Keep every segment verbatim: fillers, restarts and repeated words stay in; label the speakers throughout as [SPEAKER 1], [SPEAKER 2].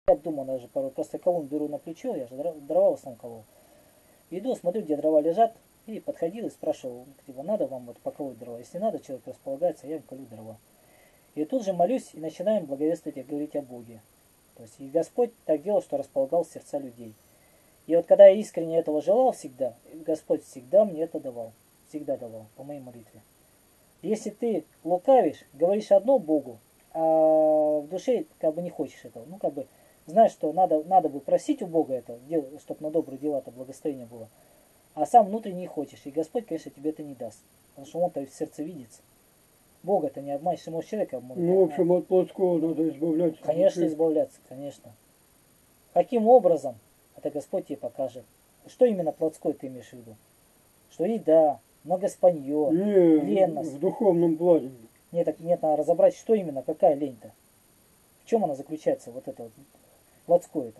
[SPEAKER 1] Я думаю, даже порой просто колун беру на плечо, я же дрова в основном колол. Иду, смотрю, где дрова лежат, и подходил и спрашивал, типа, надо вам вот поколоть дрова? Если надо, человек располагается, я им колю дрова. И тут же молюсь и начинаем благовествовать и говорить о Боге. То есть и Господь так делал, что располагал сердца людей. И вот когда я искренне этого желал всегда, Господь всегда мне это давал. Всегда давал, по моей молитве. Если ты лукавишь, говоришь одно Богу, а в душе как бы не хочешь этого, ну как бы знаешь, что надо, надо бы просить у Бога это, чтобы на добрые дела-то благословение было, а сам внутренне не хочешь. И Господь, конечно, тебе это не даст, потому что Он-то в сердце видится. Бога-то не обманешь, может человека может.
[SPEAKER 2] Ну, в общем, от плотского надо избавляться.
[SPEAKER 1] Конечно, избавляться, конечно. Каким образом? Это Господь тебе покажет. Что именно плотской ты имеешь в виду? Что еда, многоспанье,
[SPEAKER 2] Не,
[SPEAKER 1] ленность.
[SPEAKER 2] в духовном плане.
[SPEAKER 1] Нет, так, нет, надо разобрать, что именно, какая лень-то. В чем она заключается, вот это вот, плотское-то.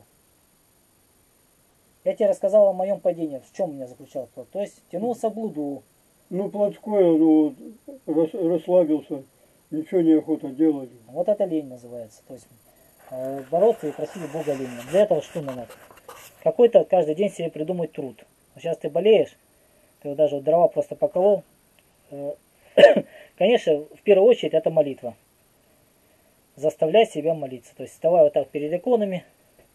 [SPEAKER 1] Я тебе рассказал о моем падении, в чем у меня заключалось. То есть тянулся к блуду.
[SPEAKER 2] Ну, плотское, ну, рас, расслабился, ничего не охота делать.
[SPEAKER 1] Вот это лень называется. То есть э, бороться и просить Бога лень. Для этого что надо? Какой-то каждый день себе придумать труд. Вот сейчас ты болеешь, ты вот даже вот дрова просто поколол. Э, конечно, в первую очередь это молитва. Заставляй себя молиться. То есть вставай вот так перед иконами.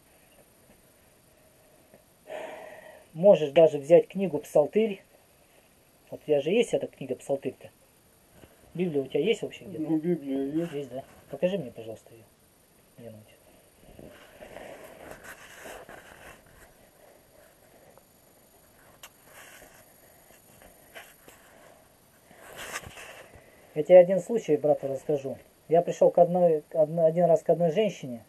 [SPEAKER 1] Можешь даже взять книгу «Псалтырь». Вот у тебя же есть эта книга «Псалтырь»-то? Библия у тебя есть вообще где-то?
[SPEAKER 2] Ну, Библия есть.
[SPEAKER 1] Есть, да? Покажи мне, пожалуйста, ее. Где-нибудь. Я тебе один случай, брат, расскажу. Я пришел к одной, один раз к одной женщине.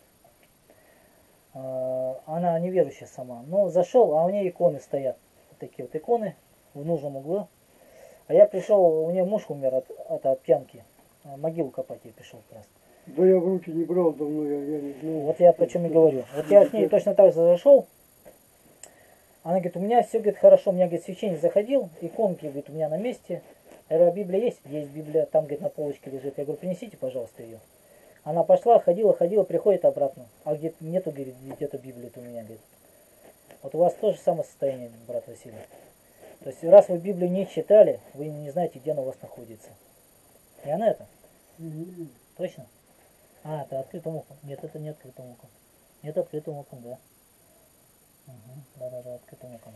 [SPEAKER 1] Она неверующая сама. Но зашел, а у нее иконы стоят. Вот такие вот иконы в нужном углу. А я пришел, у нее муж умер от, от, от пьянки. Могилу копать я пришел как раз.
[SPEAKER 2] Да я в руки не брал давно, я, я не знаю.
[SPEAKER 1] Вот я почему и говорю. Вот я к ней точно так же зашел. Она говорит, у меня все, говорит, хорошо, у меня, говорит, священник заходил, иконки, говорит, у меня на месте. Я говорю, а Библия есть? Есть Библия, там, говорит, на полочке лежит. Я говорю, принесите, пожалуйста, ее. Она пошла, ходила, ходила, приходит обратно. А где нету, говорит, где-то Библии-то у меня, говорит. Вот у вас тоже самое состояние, брат Василий. То есть, раз вы Библию не читали, вы не знаете, где она у вас находится. И она это?
[SPEAKER 2] Mm-hmm.
[SPEAKER 1] Точно? А, это открытым оком. Нет, это не открытым оком. Нет, открытым оком, да. Угу. Да-да-да, открытым оком.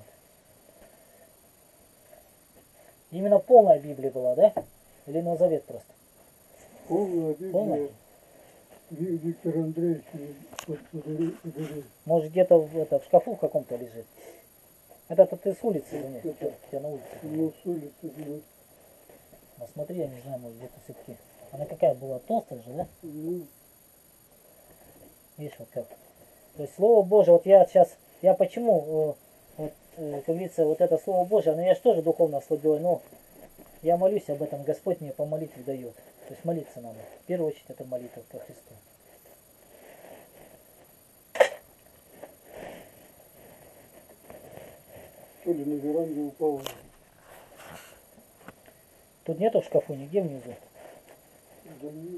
[SPEAKER 1] Именно полная Библия была, да? Или Новый Завет просто?
[SPEAKER 2] Полная Библия.
[SPEAKER 1] Полная?
[SPEAKER 2] Виктор Андреевич подарил.
[SPEAKER 1] Может, где-то в, это, в шкафу в каком-то лежит. Это-то ты с улицы или нет? Это, тебя на улице.
[SPEAKER 2] Ну, с улицы, да.
[SPEAKER 1] А смотри, я не знаю, может, где-то все-таки. Она какая была, толстая же, да?
[SPEAKER 2] Ну.
[SPEAKER 1] Видишь, вот как. То есть Слово Божие, вот я сейчас, я почему, вот, как говорится, вот это Слово Божие, оно я же тоже духовно ослабел, но я молюсь об этом, Господь мне по молитве дает. То есть молиться надо. В первую очередь это молитва ко Христу.
[SPEAKER 2] То ли на веранде упало.
[SPEAKER 1] Тут нету в шкафу, нигде внизу.
[SPEAKER 2] Да нет.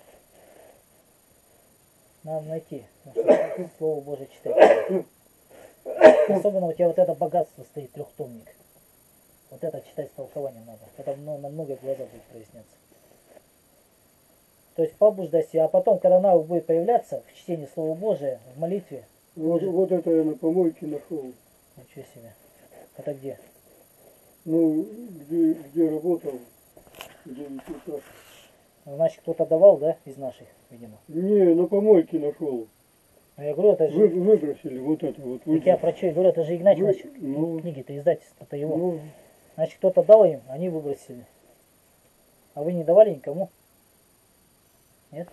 [SPEAKER 1] Надо найти. Слово Божие читать. Особенно у тебя вот это богатство стоит, трехтомник. Вот это читать с толкованием надо. Это на много глаза будет проясняться. То есть побуждай себя, а потом, когда навык будет появляться в чтении Слова Божия, в молитве.
[SPEAKER 2] Вот, вот это я на помойке нашел.
[SPEAKER 1] Ничего себе. Это где?
[SPEAKER 2] Ну, где, где работал, где депутат.
[SPEAKER 1] Значит, кто-то давал, да, из наших, видимо?
[SPEAKER 2] Не, на помойке нашел.
[SPEAKER 1] А я говорю, это же...
[SPEAKER 2] Вы, выбросили вот это вот.
[SPEAKER 1] Так я про что? Я говорю, это же Игнатий,
[SPEAKER 2] Вы...
[SPEAKER 1] значит,
[SPEAKER 2] ну...
[SPEAKER 1] книги-то, издательство-то его.
[SPEAKER 2] Ну...
[SPEAKER 1] Значит, кто-то дал им, они выбросили. А вы не давали никому? Нет?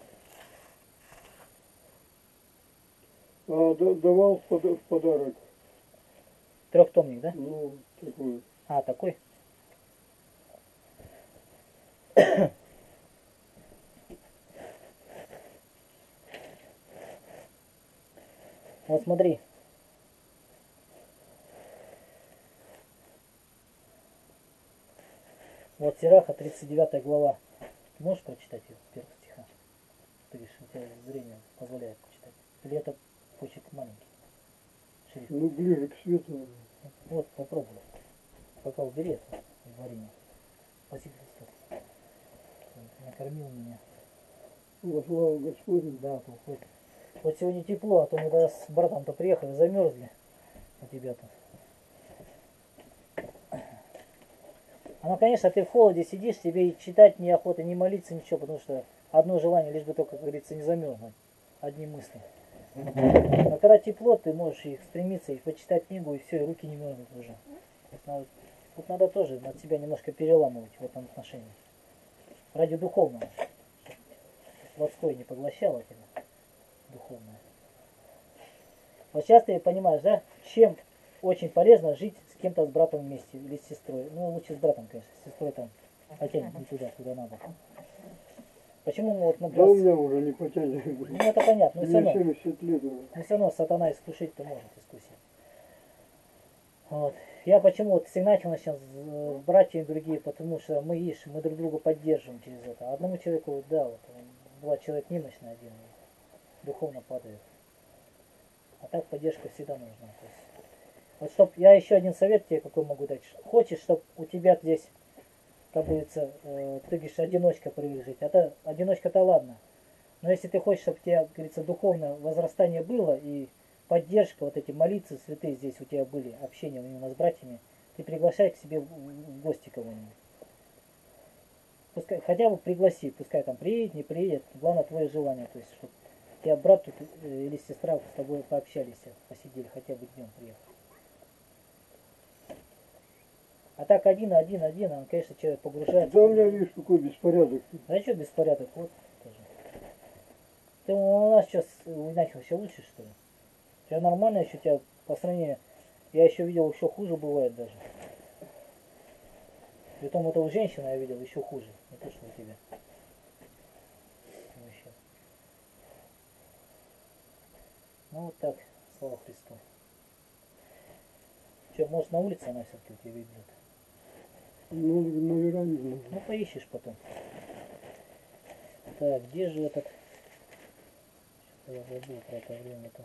[SPEAKER 2] А, да, давал в, пода в подарок.
[SPEAKER 1] Трехтомник, да?
[SPEAKER 2] Ну, такой.
[SPEAKER 1] А, такой? Вот смотри. Вот Сираха, тридцать девятая глава. Ты можешь прочитать ее с первого стиха? Ты видишь, у тебя зрение позволяет прочитать. Или это почек маленький. Шрифт.
[SPEAKER 2] Ну, ближе к свету.
[SPEAKER 1] Вот, попробуй. Пока убери это варенье. Спасибо, Христос. Накормил меня.
[SPEAKER 2] Во славу Господню.
[SPEAKER 1] Да, уходит. Вот сегодня тепло, а то мы когда с братом-то приехали, замерзли у тебя-то. Оно, конечно, ты в холоде сидишь, тебе и читать неохота, не молиться, ничего, потому что одно желание, лишь бы только, как говорится, не замерзнуть. Одни мысли. Но когда тепло, ты можешь их стремиться, и почитать книгу, и все, и руки не мерзнут уже. Надо, тут надо тоже над себя немножко переламывать в этом отношении. Ради духовного. Плотское не поглощало тебя. Духовное. Вот сейчас ты понимаешь, да, чем очень полезно жить с кем-то, с братом вместе или с сестрой. Ну, лучше с братом, конечно, с сестрой там потянет не туда, куда надо. Почему мы вот,
[SPEAKER 2] Да
[SPEAKER 1] например,
[SPEAKER 2] у меня уже не потянет.
[SPEAKER 1] ну это понятно, но все
[SPEAKER 2] Мне
[SPEAKER 1] равно,
[SPEAKER 2] семьдесят лет уже.
[SPEAKER 1] но все равно сатана искушить-то может искусить. Вот. Я почему вот сигнатил начал с братьями другие, потому что мы ишь, мы друг друга поддерживаем через это. А одному человеку, да, вот, бывает человек немощный один, духовно падает. А так поддержка всегда нужна. То есть, вот чтоб, я еще один совет тебе какой могу дать. Хочешь, чтобы у тебя здесь, как говорится, э, ты говоришь, одиночка привык жить. Это одиночка-то ладно. Но если ты хочешь, чтобы у тебя, как говорится, духовное возрастание было и поддержка, вот эти молитвы святые здесь у тебя были, общение именно с братьями, ты приглашай к себе в, в гости кого-нибудь. Пускай, хотя бы пригласи, пускай там приедет, не приедет. Главное твое желание, то есть, чтобы у тебя брат тут, э, или сестра с тобой пообщались, посидели, хотя бы днем приехали. А так один, один, один, он, конечно, человек погружается.
[SPEAKER 2] Да у меня, видишь, какой беспорядок.
[SPEAKER 1] Да что беспорядок, вот тоже. Ты у нас сейчас начал еще лучше, что ли? У тебя нормально еще, у тебя по сравнению, я еще видел, еще хуже бывает даже. Притом это у женщины я видел еще хуже, не то что у тебя. Вообще. Ну вот так, слава Христу. Че, может на улице она все-таки у тебя видит?
[SPEAKER 2] Ну, на веранде. Ну.
[SPEAKER 1] Ну поищешь потом. Так, где же этот? Что-то я забыл про это время-то.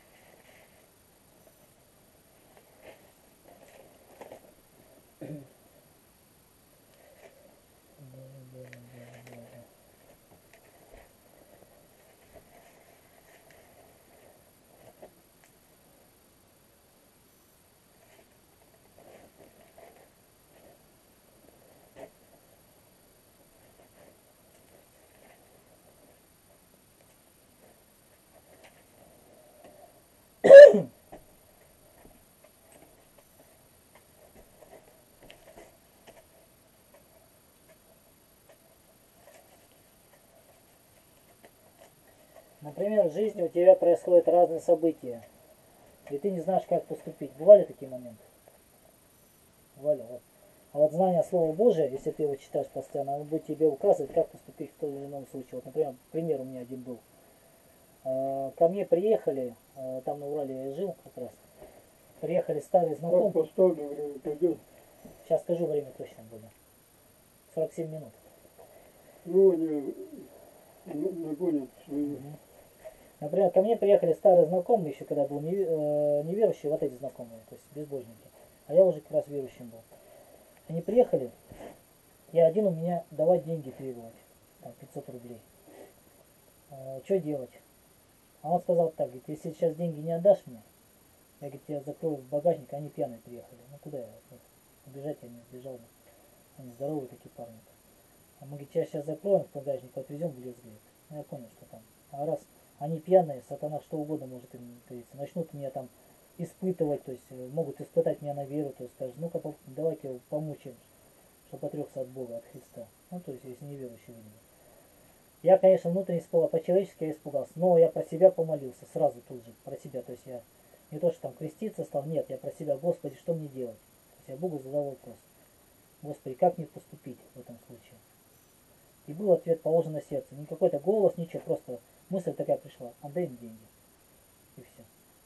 [SPEAKER 1] Например, в жизни у тебя происходят разные события, и ты не знаешь, как поступить. Бывали такие моменты? Бывали, вот. А вот знание Слова Божия, если ты его читаешь постоянно, оно будет тебе указывать, как поступить в том или ином случае. Вот, например, пример у меня один был. Ко мне приехали, там на Урале я жил как раз, приехали старые
[SPEAKER 2] Как
[SPEAKER 1] знакомые.
[SPEAKER 2] поставлю, время пойдет.
[SPEAKER 1] Сейчас скажу, время точно будет. сорок семь минут.
[SPEAKER 2] Ну, они нагонят свои.
[SPEAKER 1] Например, ко мне приехали старые знакомые, еще когда был неверующий, вот эти знакомые, то есть безбожники. А я уже как раз верующим был. Они приехали, и один у меня давать деньги требовать, там пятьсот рублей. Что делать? А он сказал так, говорит, если сейчас деньги не отдашь мне, я, говорит, тебя закрою в багажник, они пьяные приехали. Ну куда я? Убежать я не убежал. Они здоровые такие парни. А мы, говорит, тебя сейчас закроем в багажник, отвезем в лес, говорит. Ну я понял, что там. А раз они пьяные, сатана что угодно может им, то есть, начнут меня там испытывать, то есть могут испытать меня на веру, то есть скажут, ну-ка давайте помучим, чтобы отрекся от Бога, от Христа. Ну то есть если неверующий видно. Я, конечно, внутренне испугался, по-человечески я испугался, но я про себя помолился, сразу тут же, про себя, то есть я не то, что там креститься стал, нет, я про себя, Господи, что мне делать? То есть я Богу задал вопрос, Господи, как мне поступить в этом случае? И был ответ положен на сердце, не какой-то голос, ничего, просто мысль такая пришла, отдай им деньги, и все.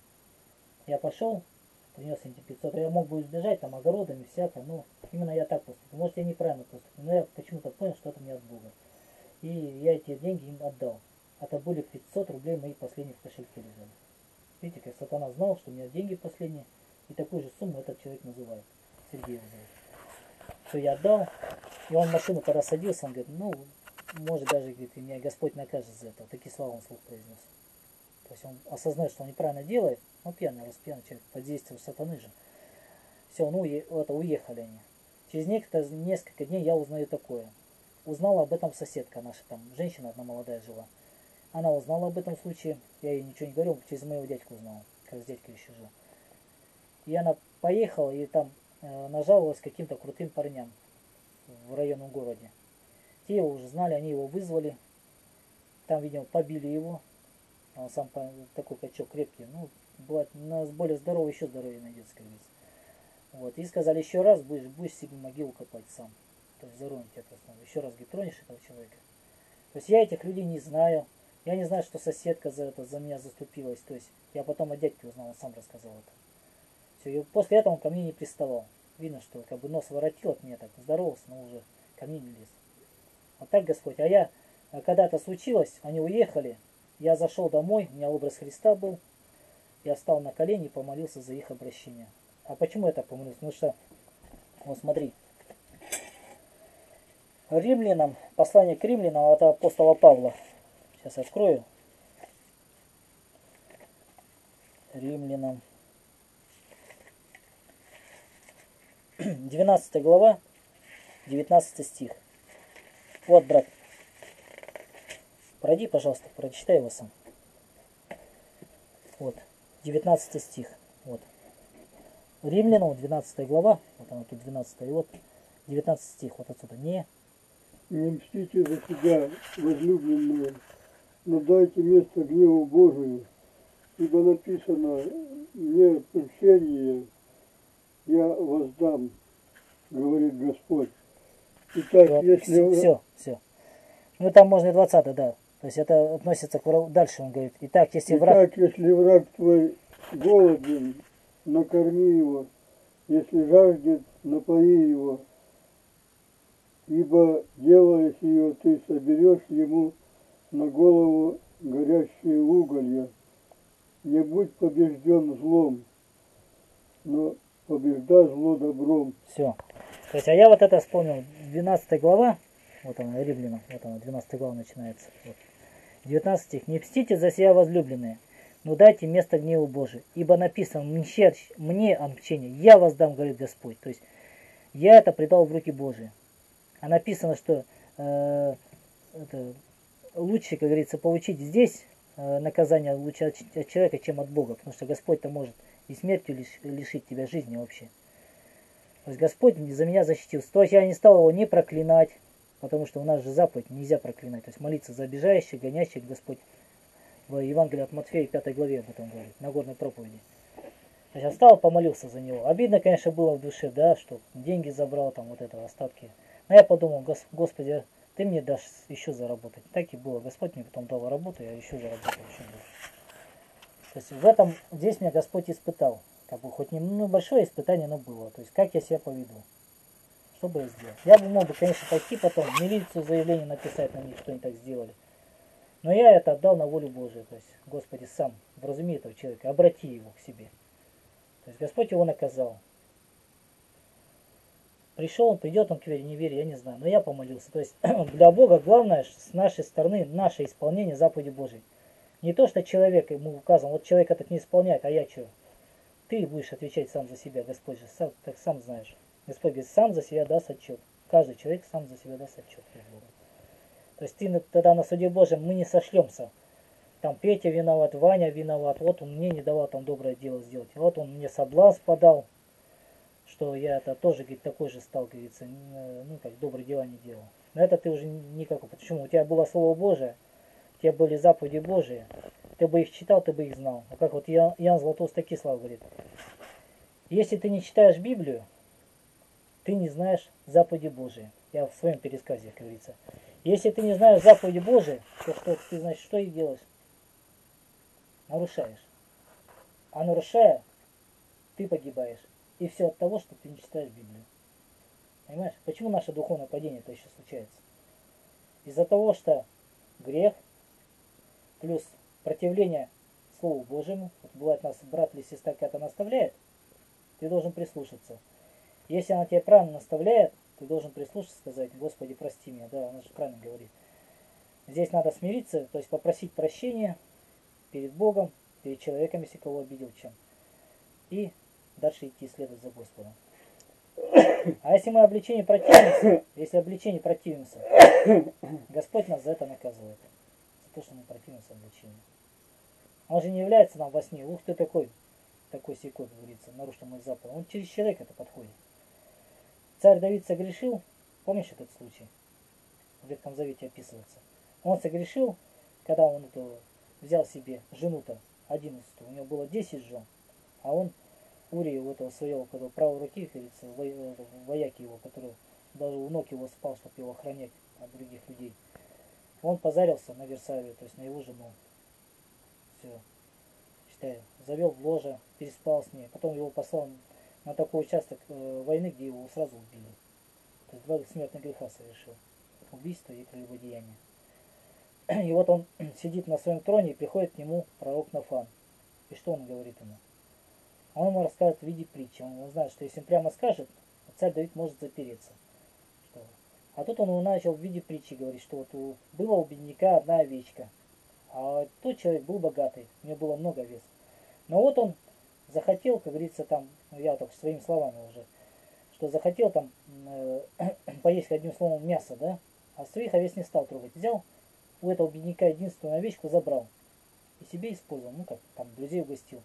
[SPEAKER 1] Я пошел, принес им пятьсот, я мог бы избежать там огородами, всякое, но именно я так поступил, может я неправильно поступил, но я почему-то понял, что это не от Бога. И я эти деньги им отдал. Это были пятьсот рублей мои последние в кошельке лежали. Видите, как сатана знал, что у меня деньги последние, и такую же сумму этот человек называет. Сергей называет. Все, я отдал. И он в машину, когда садился, он говорит, ну, может даже, говорит, и меня Господь накажет за это. Вот такие слова он вслух произнес. То есть он осознает, что он неправильно делает. Ну, пьяный, раз пьяный человек, под действием сатаны же. Все, ну, это, уехали они. Через несколько, несколько дней я узнаю такое. Узнала об этом соседка наша, там, женщина одна молодая жила. Она узнала об этом случае, я ей ничего не говорил, через моего дядьку узнала, как с дядькой еще жил. И она поехала и там э, нажаловалась каким-то крутым парням в районном городе. Те его уже знали, они его вызвали. Там, видимо, побили его. Он сам такой качок крепкий. Ну, бывает, нас более здоровый, еще здоровее найдется, как говорится. Вот. И сказали, еще раз будешь, будешь себе могилу копать сам. То есть заронить это. Еще раз, говорит, тронешь этого человека. То есть я этих людей не знаю. Я не знаю, что соседка за это, за меня заступилась. То есть я потом от дядьки узнал, он сам рассказал это. Все, и после этого он ко мне не приставал. Видно, что как бы нос воротил от меня, так здоровался, но уже ко мне не лез. Вот так, Господь. А я, когда это случилось, они уехали, я зашел домой, у меня образ Христа был, я встал на колени и помолился за их обращение. А почему я так помолился? Потому что, вот смотри, римлянам, послание к римлянам от апостола Павла. Сейчас открою. Римлянам. двенадцатая глава, девятнадцатый стих. Вот, брат. Пройди, пожалуйста, прочитай его сам. Вот, девятнадцатый стих. Вот. Римлянам, двенадцатая глава, вот она тут двенадцатая, и вот девятнадцатый стих, вот отсюда. Не.
[SPEAKER 2] Не мстите за себя, возлюбленные, но дайте место гневу Божию, ибо написано, мне прощение я воздам, говорит Господь. Итак,
[SPEAKER 1] Вот,
[SPEAKER 2] если...
[SPEAKER 1] все, все. Ну там можно и двадцатый, да. То есть это относится к врагу. Дальше он говорит. Итак, если враг...
[SPEAKER 2] Итак, если враг твой голоден, накорми его, если жаждет, напои его, ибо делая сие, ты соберешь ему на голову горящие уголья. Не будь побежден злом, но побеждай зло добром.
[SPEAKER 1] Все. То есть, а я вот это вспомнил. двенадцатая глава. Вот она, Римлянам. Вот она, двенадцатая глава начинается. Вот. девятнадцатый стих. Не мстите за себя, возлюбленные, но дайте место гневу Божию. Ибо написано, мне отмщение, я воздам, говорит Господь. То есть, я это предал в руки Божии. А написано, что э, это, лучше, как говорится, получить здесь э, наказание лучше от, от человека, чем от Бога. Потому что Господь-то может и смертью лиш, лишить тебя жизни вообще. То есть Господь за меня защитился. То есть я не стал его не проклинать, потому что у нас же заповедь нельзя проклинать. То есть молиться за обижающих, гонящих. Господь в Евангелии от Матфея пятой главе об этом говорит, на горной проповеди. То есть я встал, помолился за него. Обидно, конечно, было в душе, да, что деньги забрал, там вот это, остатки. Но я подумал, Господи, ты мне дашь еще заработать. Так и было. Господь мне потом дал работу, я еще заработал, еще больше. То есть в этом, здесь меня Господь испытал. Как бы хоть не ну, большое испытание, но было. То есть как я себя поведу. Что бы я сделал? Я бы мог бы, конечно, пойти потом в милицию заявление написать на них, что они так сделали. Но я это отдал на волю Божию. То есть, Господи, сам вразуми этого человека, обрати его к себе. То есть Господь его наказал. Пришел он, придет он к вере, не вере, я не знаю. Но я помолился. То есть для Бога главное с нашей стороны наше исполнение заповеди Божьей. Не то, что человек ему указан, вот человек этот не исполняет, а я что? Ты будешь отвечать сам за себя, Господь же, сам, так сам знаешь. Господь говорит, сам за себя даст отчет. Каждый человек сам за себя даст отчет перед Богом. То есть ты тогда на суде Божьем мы не сошлемся. Там Петя виноват, Ваня виноват, вот он мне не давал там доброе дело сделать. Вот он мне соблазн подал, что я это тоже, говорит, такой же стал, говорится, ну как добрые дела не делал. Но это ты уже никак, почему? У тебя было Слово Божие, у тебя были заповеди Божии, ты бы их читал, ты бы их знал. А как вот Иоанн Златоуст такие слова говорит. Если ты не читаешь Библию, ты не знаешь заповеди Божии. Я в своем пересказе, как говорится. Если ты не знаешь заповеди Божии, то что ты, значит, что и делаешь? Нарушаешь. А нарушая, ты погибаешь. И все от того, что ты не читаешь Библию. Понимаешь? Почему наше духовное падение-то еще случается? Из-за того, что грех плюс противление Слову Божьему. Вот бывает, нас брат или сестра как-то наставляет, ты должен прислушаться. Если она тебя правильно наставляет, ты должен прислушаться, сказать: Господи, прости меня. Да, она же правильно говорит. Здесь надо смириться, то есть попросить прощения перед Богом, перед человеком, если кого обидел чем. И дальше идти следовать за Господом. А если мы обличение противимся, если обличение противимся, Господь нас за это наказывает. За то, что мы противимся обличению. Он же не является нам во сне: ух ты такой, такой секой, как говорится, нарушил мой заповедь. Он через человека это подходит. Царь Давид согрешил, помнишь этот случай? В Ветхом Завете описывается. Он согрешил, когда он эту, взял себе жену-то, одиннадцатую, у него было десять жен, а он Урию, этого своего, которого правой руки, как говорится, вояки его, который даже у ног его спал, чтобы его охранять от других людей. Он позарился на Версавию, то есть на его жену. Все, считаю, завел в ложе, переспал с ней, потом его послал на такой участок э, войны, где его сразу убили. То есть два смертных греха совершил. Убийство и прелюбодеяние. И вот он сидит на своем троне, и приходит к нему пророк Нафан. И что он говорит ему? Он ему рассказывает в виде притчи. Он знает, что если он прямо скажет, царь Давид может запереться. Что? А тут он ему начал в виде притчи говорить, что вот у, была у бедняка одна овечка. А тот человек был богатый, у него было много овец. Но вот он захотел, как говорится, там, ну я так своими словами уже, что захотел там э, поесть, одним словом, мясо, да, а своих овец не стал трогать. Взял у этого бедняка единственную овечку, забрал и себе использовал, ну как, там, друзей угостил.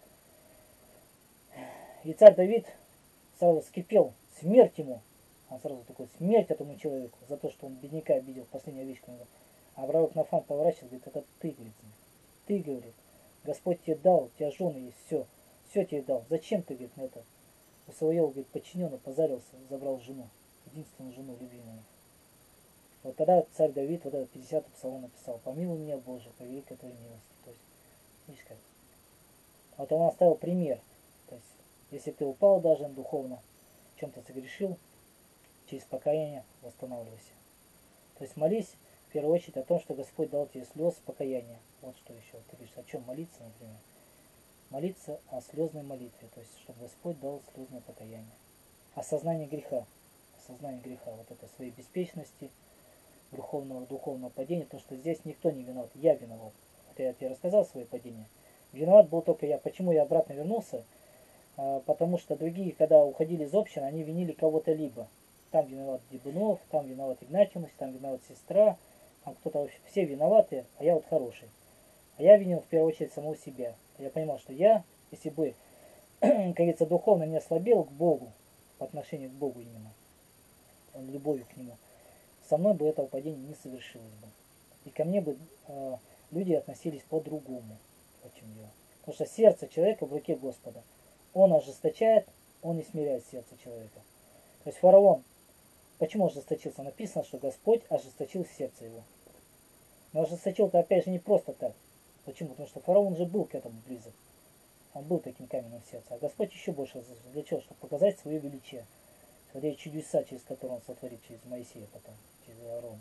[SPEAKER 1] И царь Давид сразу вскипел: смерть ему. Он сразу такой: смерть этому человеку за то, что он бедняка обидел, последнюю овечку. А пророк Нафан поворачивается, говорит: это ты, говорит, ты, говорит, Господь тебе дал, у тебя жены есть, все, все тебе дал. Зачем ты, говорит, на это у своего, говорит, подчиненного позарился, забрал жену, единственную жену любимую. Вот тогда царь Давид вот этот пятидесятый псалом написал: помилуй меня, Боже, по великой твоей милости. То есть, видишь как. Вот он оставил пример. То есть, если ты упал даже духовно, в чем-то согрешил, через покаяние восстанавливайся. То есть молись в первую очередь о том, что Господь дал тебе слез покаяния. Вот что еще. Ты говоришь, о чем молиться, например? Молиться о слезной молитве, то есть, чтобы Господь дал слезное покаяние. Осознание греха. Осознание греха, вот это своей беспечности, духовного, духовного падения, то, что здесь никто не виноват, я виноват. Вот я тебе рассказал свое падение. Виноват был только я. Почему я обратно вернулся? А, потому что другие, когда уходили из общины, они винили кого-то либо. Там виноват Дебунов, там виноват Игнатьевич, там виноват сестра, там кто-то вообще, все виноваты, а я вот хороший. А я винил в первую очередь самого себя. Я понимал, что я, если бы, как говорится, духовно не ослабел к Богу, по отношению к Богу именно, любовью к Нему, со мной бы этого падения не совершилось бы. И ко мне бы э, люди относились по-другому. Вот в чем дело. Потому что сердце человека в руке Господа. Он ожесточает, он не смиряет сердце человека. То есть фараон, почему ожесточился? Написано, что Господь ожесточил сердце его. Но ожесточил-то опять же не просто так. Почему? Потому что фараон же был к этому близок. Он был таким каменным сердцем. А Господь еще больше для чего? Чтобы показать свое величие. Смотри, чудеса, через которые он сотворит, через Моисея потом, через Аарона.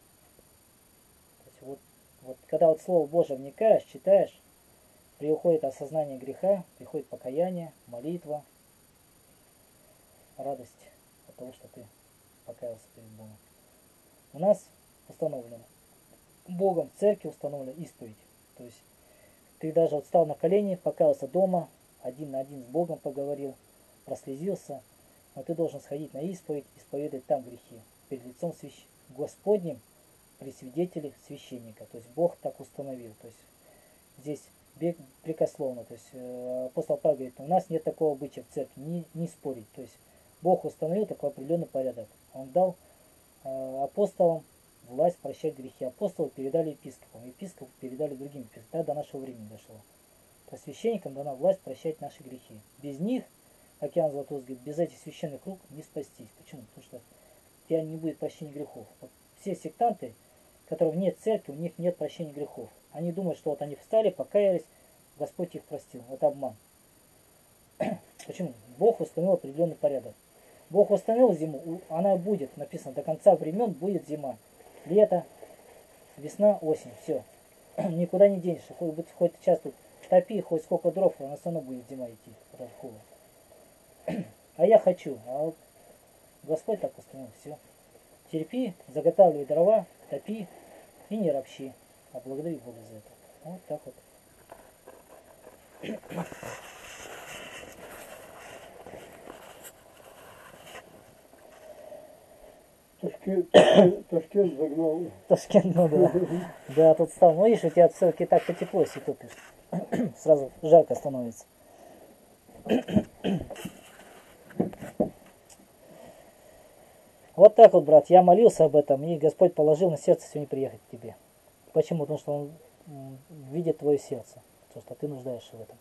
[SPEAKER 1] То есть вот, вот когда вот Слово Божие вникаешь, читаешь, приходит осознание греха, приходит покаяние, молитва, радость от того, что ты покаялся перед Богом. У нас установлено, Богом в церкви установлена исповедь. То есть ты даже вот стал на колени, покаялся дома, один на один с Богом поговорил, прослезился, но ты должен сходить на исповедь, исповедовать там грехи перед лицом свящ... Господним при свидетеле священника. То есть Бог так установил. То есть здесь прикословно. То есть э, апостол Павел говорит, у нас нет такого обычая в церкви, не, не спорить. То есть Бог установил такой определенный порядок. Он дал э, апостолам власть прощать грехи. Апостолы передали епископам, епископы передали другим епископам. Так до нашего времени дошло. То священникам дана власть прощать наши грехи. Без них, как Иоанн Златоуст говорит, без этих священных рук не спастись. Почему? Потому что у тебя не будет прощения грехов. Вот все сектанты, которые вне церкви, у них нет прощения грехов. Они думают, что вот они встали, покаялись, Господь их простил. Это обман. Почему? Бог установил определенный порядок. Бог установил зиму, она будет, написано, до конца времен будет зима. Лето, весна, осень, все. Никуда не денешься. Хоть, хоть сейчас тут топи хоть сколько дров, она все равно будет зима идти, этот холод. А я хочу, а вот Господь так постановил, все. Терпи, заготавливай дрова, топи и не ропщи. А благодари Бога за это. Вот так вот.
[SPEAKER 2] Ташкент, Ташкент, Ташкент загнал.
[SPEAKER 1] Ташкент, ну да. Да, тут стал. Ну видишь, у тебя все-таки так потепло, если топишь. Сразу жарко становится. Вот так вот, брат, я молился об этом, и Господь положил на сердце сегодня приехать к тебе. Почему? Потому что Он видит твое сердце, то, что ты нуждаешься в этом.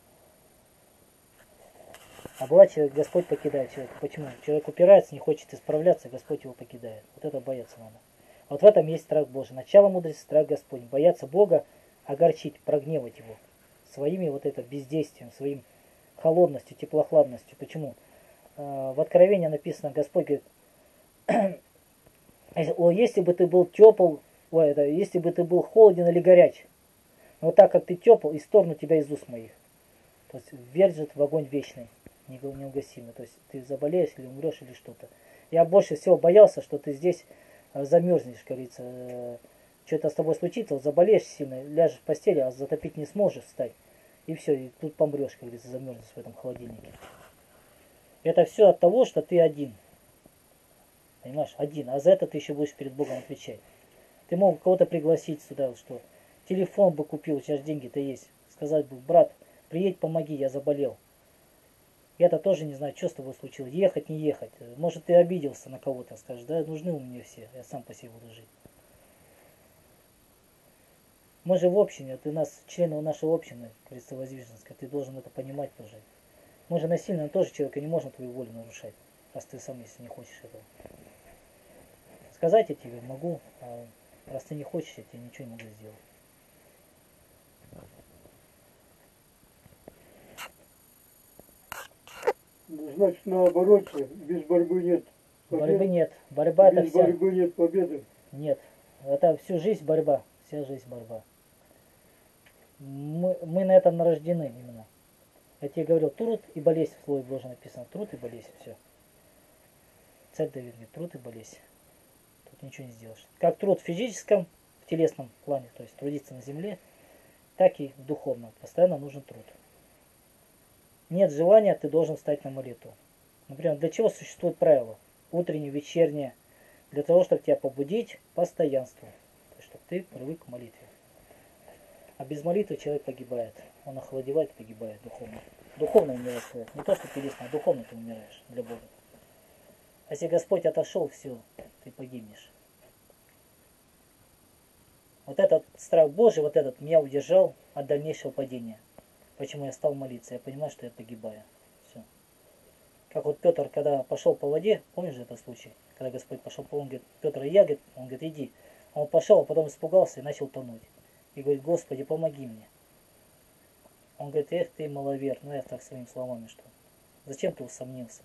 [SPEAKER 1] А бывает, человек, Господь покидает человека. Почему? Человек упирается, не хочет исправляться, Господь его покидает. Вот это бояться надо. Вот в этом есть страх Божий. Начало мудрости, страх Господень. Бояться Бога, огорчить, прогневать Его. Своими вот это бездействием, своим холодностью, теплохладностью. Почему? В Откровении написано, Господь говорит, о, если бы ты был тепл, ой, это, если бы ты был холоден или горяч, но так как ты тепл, исторгну тебя из уст моих. То есть вержит в огонь вечный, неугасимый. То есть ты заболеешь или умрешь или что-то. Я больше всего боялся, что ты здесь замерзнешь, как говорится, что-то с тобой случится, вот заболеешь сильно, ляжешь в постели, а затопить не сможешь встать. И все, и тут помрешь, как говорится, замерзнешь в этом холодильнике. Это все от того, что ты один. Понимаешь, один. А за это ты еще будешь перед Богом отвечать. Ты мог кого-то пригласить сюда, что телефон бы купил, сейчас деньги-то есть. Сказать бы, брат, приедь, помоги, я заболел. Я-то тоже не знаю, что с тобой случилось. Ехать, не ехать. Может, ты обиделся на кого-то, скажешь, да, нужны у меня все, я сам по себе буду жить. Мы же в общине, ты нас, члены нашей общины, говорится, Воздвиженская, ты должен это понимать тоже. Мы же насильно тоже человека не можем твою волю нарушать, раз ты сам, если не хочешь этого. Сказать я тебе могу, а раз ты не хочешь, я тебе ничего не могу сделать.
[SPEAKER 2] Значит, наоборот, без борьбы нет победы.
[SPEAKER 1] Борьбы нет. Борьба
[SPEAKER 2] без
[SPEAKER 1] это вся...
[SPEAKER 2] борьбы нет победы.
[SPEAKER 1] Нет. Это всю жизнь борьба. Вся жизнь борьба. Мы, мы на этом нарождены именно. Я тебе говорил, труд и болезнь в Слове Божьем написано. Труд и болезнь, все. Царь Давид говорит, труд и болезнь. Тут ничего не сделаешь. Как труд в физическом, в телесном плане, то есть трудиться на земле, так и в духовном. Постоянно нужен труд. Нет желания, ты должен встать на молитву. Например, для чего существует правило? Утреннее, вечернее. Для того, чтобы тебя побудить постоянству. То есть, чтобы ты привык к молитве. А без молитвы человек погибает. Он охладевает и погибает духовно. Духовно умирает человек. Не то, что телесно, а духовно ты умираешь для Бога. А если Господь отошел, все, ты погибнешь. Вот этот страх Божий, вот этот меня удержал от дальнейшего падения. Почему я стал молиться? Я понимаю, что я погибаю. Все. Как вот Петр, когда пошел по воде, помнишь этот случай? Когда Господь пошел по воде, он говорит, Петр, и я, говорит, он говорит, иди. Он пошел, а потом испугался и начал тонуть. И говорит, Господи, помоги мне. Он говорит, эх ты маловер. Ну я так своими словами, что зачем ты усомнился?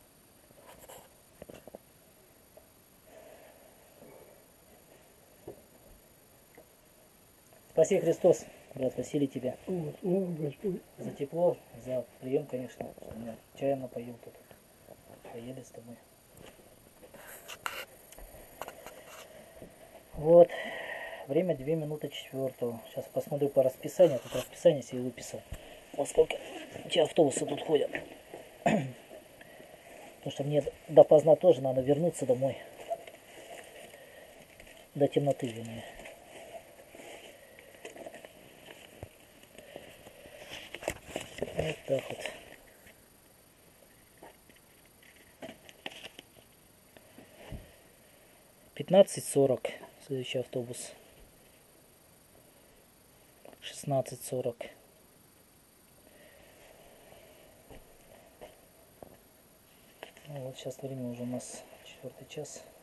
[SPEAKER 1] Спаси Христос, брат Василий, тебя.
[SPEAKER 2] Вот, о, Господь.
[SPEAKER 1] За тепло, за прием, конечно. Что меня чаем напоил тут. Поели с тобой. Вот. Время две минуты четвертого. Сейчас посмотрю по расписанию. Тут расписание себе выписал. Вот сколько у тебя автобусы тут ходят. Потому что мне допоздна тоже надо вернуться домой. До темноты, вернее. Вот так вот. пятнадцать сорок. Следующий автобус. шестнадцать сорок. Ну, вот сейчас время уже у нас четвертый час.